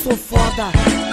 sou foda.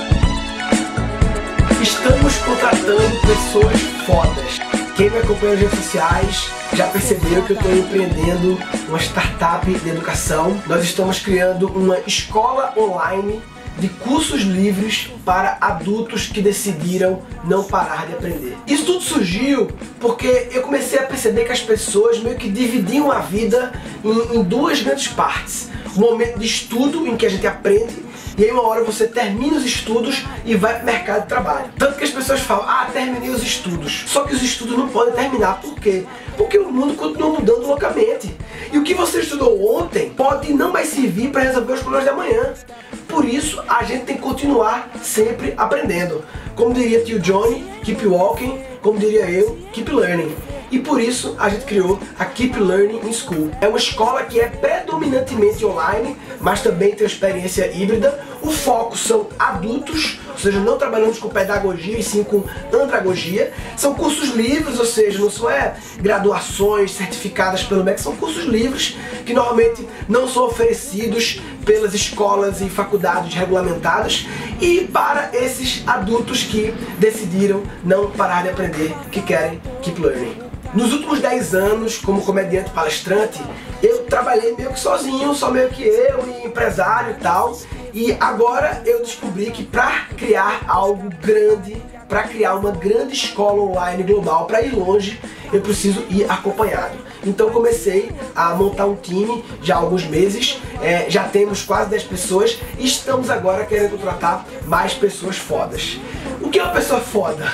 Estamos contratando pessoas fodas. Quem me acompanha nas redes sociais já percebeu que eu estou empreendendo uma startup de educação. Nós estamos criando uma escola online de cursos livres para adultos que decidiram não parar de aprender. Isso tudo surgiu porque eu comecei a perceber que as pessoas meio que dividiam a vida em duas grandes partes. O momento de estudo, em que a gente aprende, e aí uma hora você termina os estudos e vai para o mercado de trabalho. Tanto que as pessoas falam, terminei os estudos. Só que os estudos não podem terminar. Por quê? Porque o mundo continua mudando loucamente. E o que você estudou ontem pode não mais servir para resolver os problemas de amanhã. Por isso, a gente tem que continuar sempre aprendendo. Como diria tio Johnny, keep walking. Como diria eu, keep learning. E por isso a gente criou a Keep Learning in School. É uma escola que é predominantemente online, mas também tem uma experiência híbrida. O foco são adultos, ou seja, não trabalhamos com pedagogia e sim com andragogia. São cursos livres, ou seja, não são graduações certificadas pelo MEC, são cursos livres que normalmente não são oferecidos pelas escolas e faculdades regulamentadas, e para esses adultos que decidiram não parar de aprender, que querem Keep Learning. Nos últimos 10 anos, como comediante palestrante, eu trabalhei meio que sozinho, só meio que eu e empresário e tal. E agora eu descobri que para criar algo grande, para criar uma grande escola online global, para ir longe, eu preciso ir acompanhado. Então comecei a montar um time já há alguns meses, já temos quase 10 pessoas e estamos agora querendo contratar mais pessoas fodas. O que é uma pessoa foda?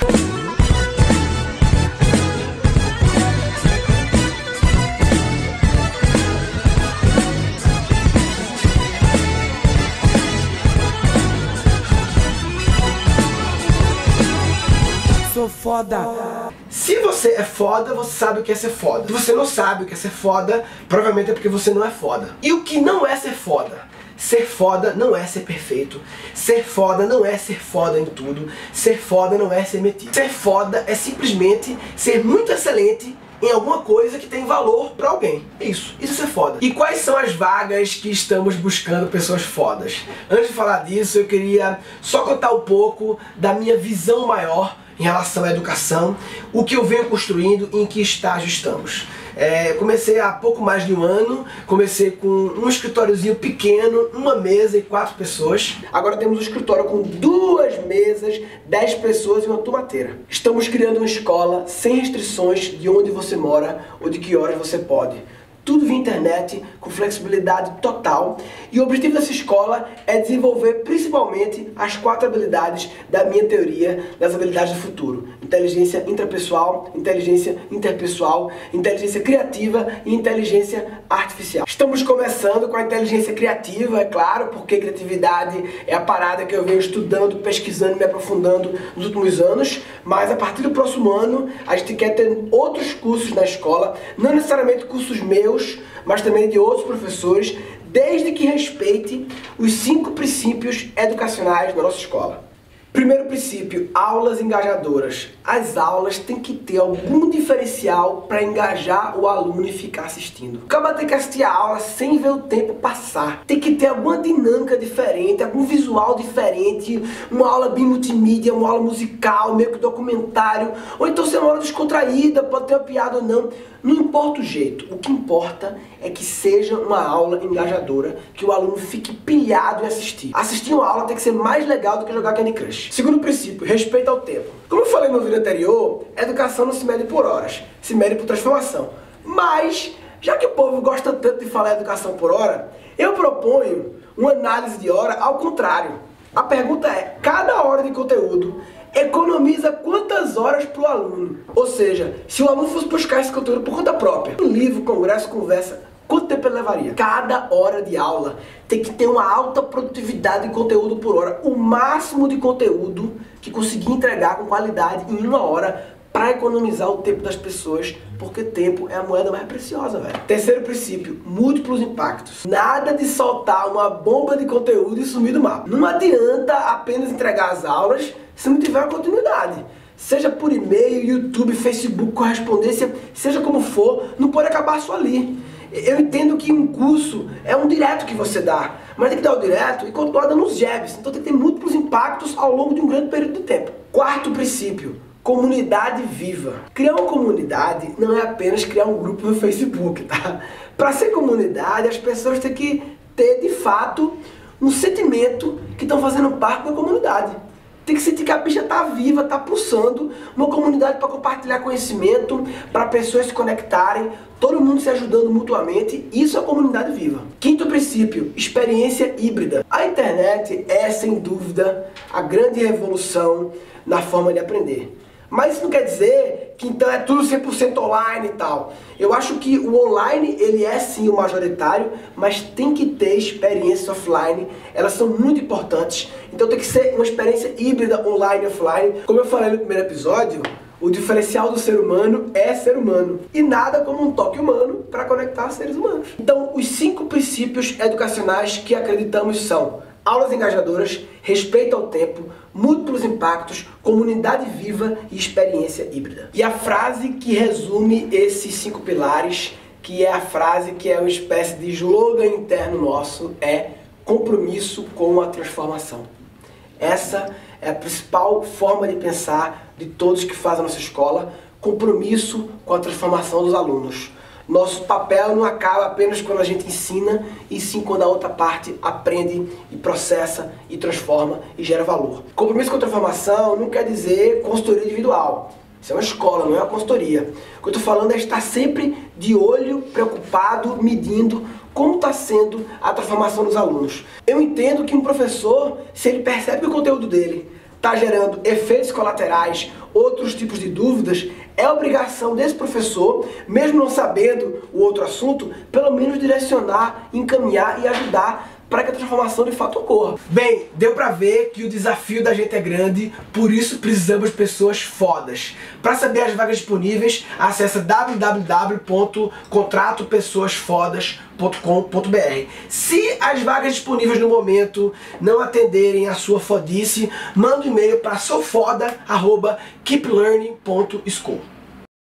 Sou foda. Se você é foda, você sabe o que é ser foda. Se você não sabe o que é ser foda, provavelmente é porque você não é foda. E o que não é ser foda? Ser foda não é ser perfeito. Ser foda não é ser foda em tudo. Ser foda não é ser metido. Ser foda é simplesmente ser muito excelente em alguma coisa que tem valor pra alguém. Isso é ser foda. E quais são as vagas que estamos buscando pessoas fodas? Antes de falar disso, eu queria só contar um pouco da minha visão maior em relação à educação, o que eu venho construindo e em que estágio estamos. Comecei há pouco mais de um ano, comecei com um escritóriozinho pequeno, uma mesa e 4 pessoas. Agora temos um escritório com 2 mesas, 10 pessoas e uma tomateira. Estamos criando uma escola sem restrições de onde você mora ou de que horas você pode. Tudo via internet, com flexibilidade total. E o objetivo dessa escola é desenvolver principalmente as 4 habilidades da minha teoria das habilidades do futuro. Inteligência intrapessoal, inteligência interpessoal, inteligência criativa e inteligência artificial. Estamos começando com a inteligência criativa, é claro, porque criatividade é a parada que eu venho estudando, pesquisando e me aprofundando nos últimos anos. Mas a partir do próximo ano, a gente quer ter outros cursos na escola, não necessariamente cursos meus, mas também de outros professores, desde que respeite os 5 princípios educacionais da nossa escola. Primeiro princípio, aulas engajadoras. As aulas têm que ter algum diferencial para engajar o aluno e ficar assistindo. O cara tem que assistir a aula sem ver o tempo passar. Tem que ter alguma dinâmica diferente, algum visual diferente, uma aula bem multimídia, uma aula musical, meio que documentário, ou então ser uma aula descontraída, pode ter uma piada ou não. Não importa o jeito, o que importa é que seja uma aula engajadora, que o aluno fique pilhado em assistir. Assistir uma aula tem que ser mais legal do que jogar Candy Crush. Segundo princípio, respeito ao tempo. Como eu falei no vídeo anterior, educação não se mede por horas, se mede por transformação. Mas, já que o povo gosta tanto de falar educação por hora, eu proponho uma análise de hora ao contrário. A pergunta é, cada hora de conteúdo economiza quantas horas para o aluno? Ou seja, se o aluno fosse buscar esse conteúdo por conta própria, um livro, congresso, conversa, quanto tempo ele levaria? Cada hora de aula tem que ter uma alta produtividade de conteúdo por hora, o máximo de conteúdo que conseguir entregar com qualidade em 1 hora para economizar o tempo das pessoas, porque tempo é a moeda mais preciosa, velho. Terceiro princípio, múltiplos impactos. Nada de soltar uma bomba de conteúdo e sumir do mapa. Não adianta apenas entregar as aulas se não tiver uma continuidade. Seja por e-mail, YouTube, Facebook, correspondência, seja como for, não pode acabar só ali. Eu entendo que um curso é um direto que você dá, mas tem que dar o direto e continuar dando os jabs. Então tem que ter múltiplos impactos ao longo de um grande período de tempo. Quarto princípio, comunidade viva. Criar uma comunidade não é apenas criar um grupo no Facebook, tá? Para ser comunidade, as pessoas têm que ter, de fato, um sentimento que estão fazendo parte da comunidade. Tem que sentir que a bicha tá viva, tá pulsando, uma comunidade para compartilhar conhecimento, para pessoas se conectarem, todo mundo se ajudando mutuamente. Isso é comunidade viva. Quinto princípio, experiência híbrida. A internet é, sem dúvida, a grande revolução na forma de aprender. Mas isso não quer dizer que então é tudo 100% online e tal. Eu acho que o online, ele é sim o majoritário, mas tem que ter experiências offline. Elas são muito importantes. Então tem que ser uma experiência híbrida online e offline. Como eu falei no primeiro episódio, o diferencial do ser humano é ser humano. E nada como um toque humano para conectar seres humanos. Então os 5 princípios educacionais que acreditamos são: aulas engajadoras, respeito ao tempo, múltiplos impactos, comunidade viva e experiência híbrida. E a frase que resume esses 5 pilares, que é a frase que é uma espécie de slogan interno nosso, é: compromisso com a transformação. Essa é a principal forma de pensar de todos que fazem a nossa escola: compromisso com a transformação dos alunos. Nosso papel não acaba apenas quando a gente ensina, e sim quando a outra parte aprende e processa e transforma e gera valor. Compromisso com a transformação não quer dizer consultoria individual. Isso é uma escola, não é uma consultoria. O que eu estou falando é estar sempre de olho, preocupado, medindo como está sendo a transformação dos alunos. Eu entendo que um professor, se ele percebe que o conteúdo dele está gerando efeitos colaterais, outros tipos de dúvidas, é obrigação desse professor, mesmo não sabendo o outro assunto, pelo menos direcionar, encaminhar e ajudar para que a transformação de fato ocorra. Bem, deu pra ver que o desafio da gente é grande, por isso precisamos de pessoas fodas. Para saber as vagas disponíveis, acessa www.contratopessoasfodas.com.br. Se as vagas disponíveis no momento não atenderem a sua fodice, manda um e-mail para soufoda@keeplearning.school.